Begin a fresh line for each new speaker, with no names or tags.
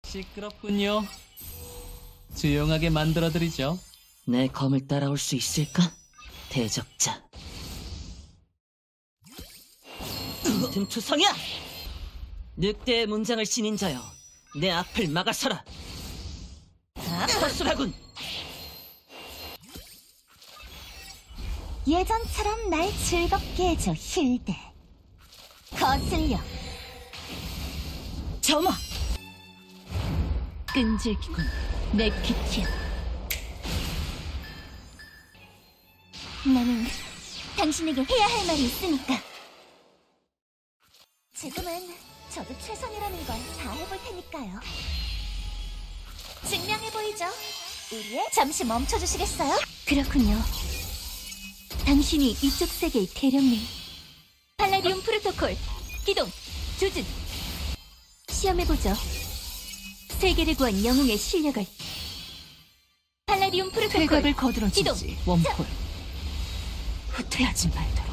시끄럽군요. 조용하게 만들어드리죠.
내 검을 따라올 수 있을까? 대적자. 틈투성이야! 늑대의 문장을 지닌 자여, 내 앞을 막아서라. 허술하군.
예전처럼 날 즐겁게 해줘, 힐대. 거슬려. 점화. 끈질기군, 내 키티야. 나는 당신에게 해야 할 말이 있으니까. 지금은 저도 최선이라는 걸 다 해볼 테니까요. 증명해 보이죠? 우리의 잠시 멈춰주시겠어요? 그렇군요. 당신이 이쪽 세계의 대령님. 팔라디움 프로토콜 기동 조준. 시험해보죠. 세계를 구한 영웅의 실력을. 팔라디움 프로토콜
퇴각을 거들어주지,
기동.
원폴. 후퇴하지 말도록.